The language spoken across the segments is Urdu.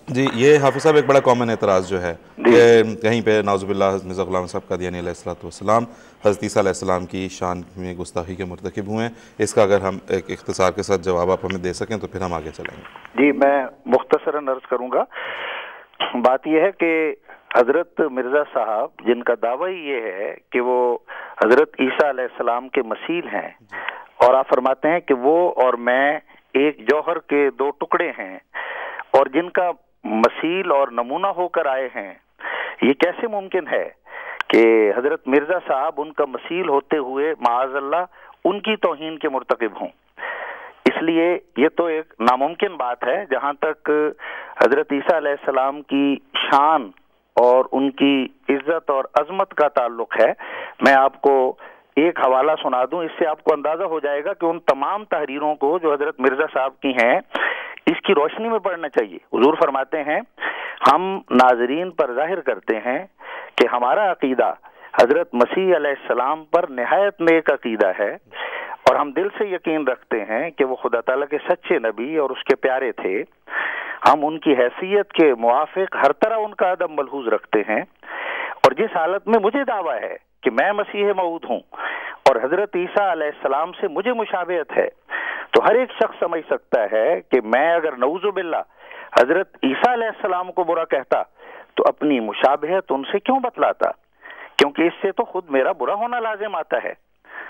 جی یہ حافظ صاحب ایک بڑا کامن اعتراض جو ہے کہ کہیں پہ نعوذ باللہ مرزا غلام صاحب قادیانی علیہ السلام حضرت عیسیٰ علیہ السلام کی شان میں گستاخی کے مرتکب ہوئے ہیں. اس کا اگر ہم ایک اختصار کے ساتھ جواب آپ ہمیں دے سکیں تو پھر ہم آگے چلیں گے. جی میں مختصراً عرض کروں گا. بات یہ ہے کہ حضرت مرزا صاحب جن کا دعویٰ یہ ہے کہ وہ حضرت عیسیٰ علیہ السلام کے مثیل ہیں، اور آپ فرماتے ہیں کہ وہ اور میں ایک جوہر کے دو ٹکڑے ہیں، اور جن کا مثیل اور نمونہ ہو کر آئے ہیں، یہ کیسے ممکن ہے کہ حضرت مرزا صاحب ان کا مثیل ہوتے ہوئے معاذ اللہ ان کی توہین کے مرتکب ہوں؟ اس لیے یہ تو ایک ناممکن بات ہے. جہاں تک حضرت عیسیٰ علیہ السلام کی شان اور ان کی عزت اور عظمت کا تعلق ہے، میں آپ کو ایک حوالہ سنا دوں، اس سے آپ کو اندازہ ہو جائے گا کہ ان تمام تحریروں کو جو حضرت مرزا صاحب کی ہیں اس کی روشنی میں پڑھنا چاہیے. حضور فرماتے ہیں ہم ناظرین پر ظاہر کرتے ہیں کہ ہمارا عقیدہ حضرت مسیح علیہ السلام پر نہایت نیک عقیدہ ہے، اور ہم دل سے یقین رکھتے ہیں کہ وہ خدا تعالیٰ کے سچے نبی اور اس کے پیارے تھے. ہم ان کی حیثیت کے موافق ہر طرح ان کا ادب ملحوظ رکھتے ہیں، اور جس حالت میں مجھے دعویٰ ہے کہ میں مسیح موعود ہوں اور حضرت عیسیٰ علیہ السلام سے مجھے مشابہت ہے، تو ہر ایک شخص سمجھ سکتا ہے کہ میں اگر نعوذ باللہ حضرت عیسیٰ علیہ السلام کو برا کہتا تو اپنی مشابہت ان سے کیوں بتلاتا، کیونکہ اس سے تو خود میرا برا ہونا لازم آتا ہے.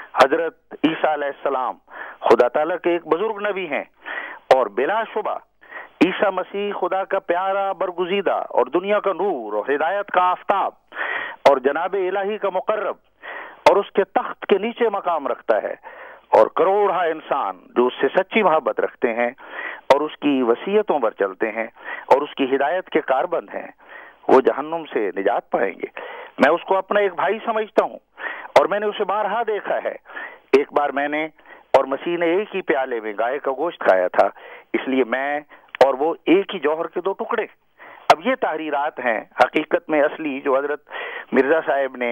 حضرت عیسیٰ علیہ السلام خدا تعالیٰ کے ایک بزرگ نبی ہیں، اور بلا شبہ عیسیٰ مسیح خدا کا پیارا برگزیدہ اور دنیا کا نور اور ہدایت کا آفتاب اور جناب الہی کا مقرب، اور اس کے تخت کے نیچے مقام رکھتا ہے، اور کروڑا انسان جو اس سے سچی محبت رکھتے ہیں اور اس کی وصیتوں پر چلتے ہیں اور اس کی ہدایت کے کاربند ہیں، وہ جہنم سے نجات پائیں گے. میں اس کو اپنا ایک بھائی سمجھتا ہوں، اور میں نے اسے بارہا دیکھا ہے. ایک بار میں نے اور مسیح نے ایک ہی پیالے میں گائے کا گوشت کھایا تھا، اس لیے میں اور وہ ایک ہی جوہر کے دو ٹکڑے. اب یہ تحریرات ہیں حقیقت میں اصلی جو حضرت مرزا صاحب نے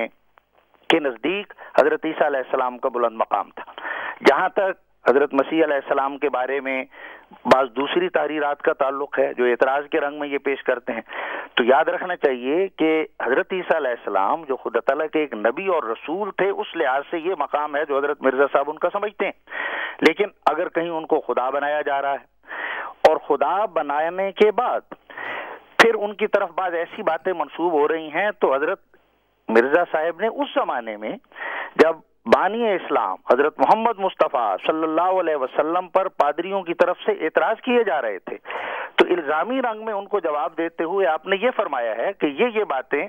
کے نزدیک حضرت عیسیٰ علیہ السلام کا بلند مقام تھا. جہاں تک حضرت مسیح علیہ السلام کے بارے میں بعض دوسری تحریرات کا تعلق ہے جو اعتراض کے رنگ میں یہ پیش کرتے ہیں، تو یاد رکھنا چاہیے کہ حضرت عیسیٰ علیہ السلام جو خدا تعالیٰ کے ایک نبی اور رسول تھے، اس لحاظ سے یہ مقام ہے جو حضرت مرزا صاحب ان کا سمجھتے ہیں. لیکن اگر کہیں ان کو خدا بنایا جا رہا ہے، اور خدا بنانے کے بعد پھر ان کی طرف بعض ایسی باتیں منسوب ہو رہی ہیں، تو حضرت مرزا صاحب نے اس زمانے میں جب بانی اسلام حضرت محمد مصطفیٰ صلی اللہ علیہ وسلم پر پادریوں کی طرف سے اعتراض کیے جا رہے تھے، تو الزامی رنگ میں ان کو جواب دیتے ہوئے آپ نے یہ فرمایا ہے کہ یہ باتیں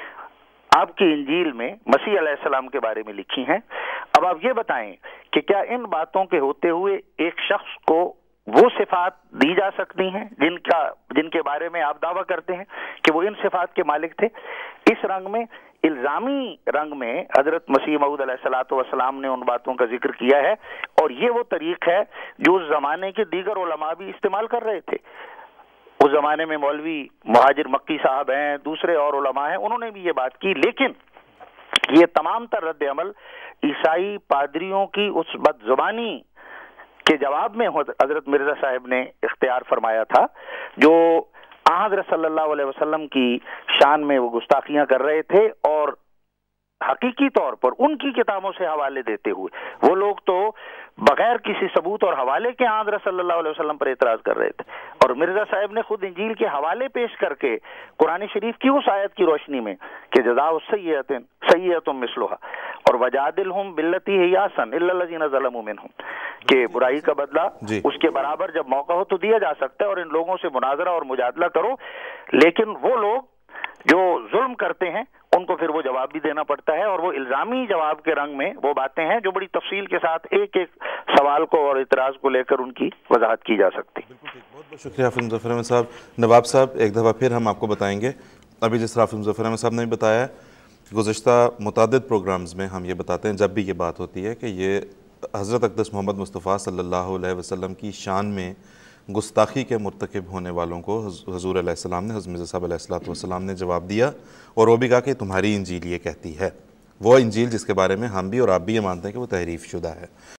آپ کی انجیل میں مسیح علیہ السلام کے بارے میں لکھی ہیں. اب آپ یہ بتائیں کہ کیا ان باتوں کے ہوتے ہوئے ایک شخص کو وہ صفات دی جا سکتی ہیں جن کے بارے میں آپ دعویٰ کرتے ہیں کہ وہ ان صفات کے مالک تھے؟ اس رنگ میں، الزامی رنگ میں حضرت مسیح موعود علیہ الصلوۃ والسلام نے ان باتوں کا ذکر کیا ہے، اور یہ وہ طریق ہے جو اس زمانے کے دیگر علماء بھی استعمال کر رہے تھے. اس زمانے میں مولوی مہاجر مکی صاحب ہیں، دوسرے اور علماء ہیں، انہوں نے بھی یہ بات کی. لیکن یہ تمام تر رد عمل عیسائی پادریوں کی اس بد زبانی کے جواب میں حضرت مرزا صاحب نے اختیار فرمایا تھا، جو حضرت صلی اللہ علیہ وسلم کی شان میں وہ گستاخیاں کر رہے تھے، اور حقیقی طور پر ان کی کتابوں سے حوالے دیتے ہوئے وہ لوگ تو بغیر کسی ثبوت اور حوالے کے حضرت صلی اللہ علیہ وسلم پر اعتراض کر رہے تھے. اور مرزا صاحب نے خود انجیل کے حوالے پیش کر کے قرآن شریف کی اس آیت کی روشنی میں کہ جزاء السیئۃ سیئۃ مثلھا اور وجادلھم باللتی ہی احسن الا الذین ظلموا منھم، کہ برائی کا بدلہ اس کے برابر جب موقع ہو تو دیا جا سکتا ہے، اور ان لوگوں سے مناظرہ اور مجادلہ کرو. لیکن وہ لوگ جو ظلم کرتے ہیں ان کو پھر وہ جواب بھی دینا پڑتا ہے، اور وہ الزامی جواب کے رنگ میں وہ باتیں ہیں جو بڑی تفصیل کے ساتھ ایک ایک سوال کو اور اعتراض کو لے کر ان کی وضاحت کی جا سکتی. بالکل ٹھیک، بہت بہت شکریہ حافظ مظفر احمد صاحب. نواب صاحب ایک دفعہ پھر ہم آپ کو بتائیں گے، ابھی جس طرح حافظ مظفر احمد صاحب نے بھی بتایا ہے، گزشتہ متعدد پروگرامز میں ہم یہ بتاتے ہیں جب بھی یہ بات ہوتی ہے کہ یہ حضرت اقدس محمد مصطفیٰ صلی اللہ علیہ وسلم کی شان میں گستاخی کے مرتکب ہونے والوں کو حضور علیہ السلام نے، حضرت مرزا صاحب علیہ السلام نے جواب دیا، اور وہ بھی کہا کہ تمہاری انجیل یہ کہتی ہے، وہ انجیل جس کے بارے میں ہم بھی اور آپ بھی یہ مانتے ہیں کہ وہ تحریف شدہ ہے.